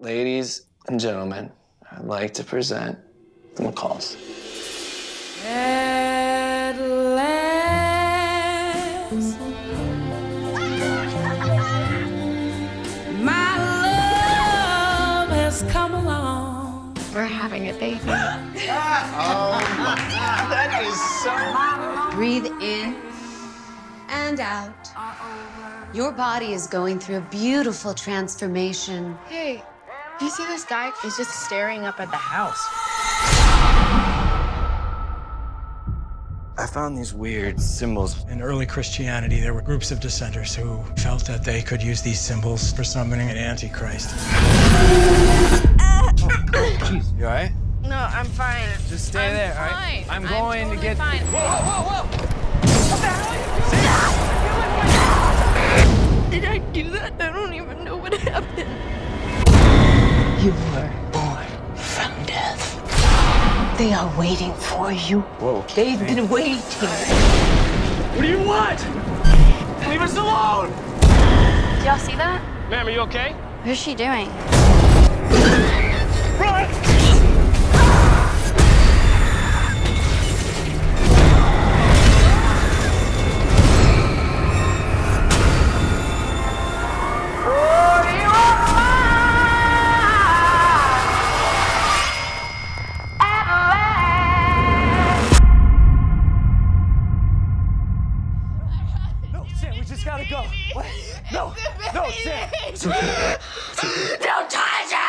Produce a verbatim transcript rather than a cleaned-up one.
Ladies and gentlemen, I'd like to present the McCalls. At last, my love has come along. We're having a baby. Oh my God, that is so... Breathe in and out. Your body is going through a beautiful transformation. Hey, do you see this guy? He's just staring up at the house. I found these weird symbols. In early Christianity, there were groups of dissenters who felt that they could use these symbols for summoning an antichrist. Jeez, you all right? No, I'm fine. Just stay I'm there, fine. all right? I'm I'm going totally to get... fine. Whoa, whoa, whoa! What the hell are you doing? Did I do that? I don't even know what happened. You were born from death. They are waiting for you. Whoa. They've been waiting. What do you want? Leave us alone! Did y'all see that? Ma'am, are you okay? What's she doing? Run! Sam, we just gotta go. What? No, no, Sam. Don't touch it!